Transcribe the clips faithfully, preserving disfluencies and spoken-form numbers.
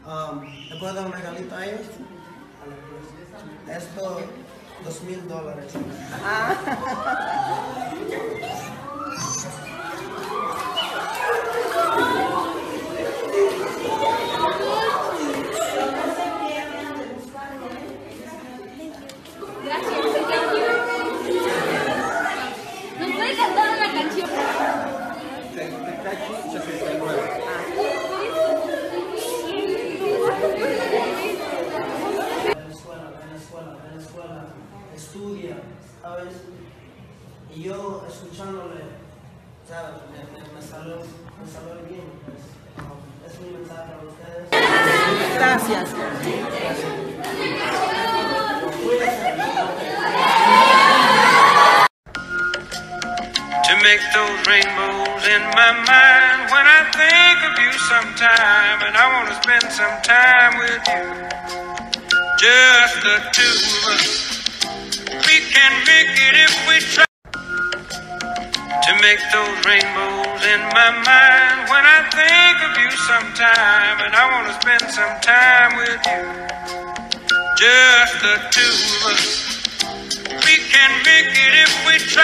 Um, ¿Le puedo dar un regalito a ellos? Esto, dos mil dólares. Ah. ¿Nos puede cantar una canción? Tekashi sesenta y nueve. En la escuela, en la escuela, en la escuela, estudia, ¿sabes? Y yo escuchándole, ¿sabes? Me, me, me salió, me salió bien. Pues, es mi mensaje a ustedes. Gracias. To make those rainbows in my mind when I think of you sometime, and I want to spend some time with you, just the two of us. We can make it if we try. To make those rainbows in my mind when I think of you sometime, and I want to spend some time with you, just the two of us. We can make it if we try.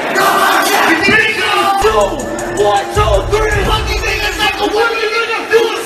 One, two, three. Fucking niggas like a woman, nigga.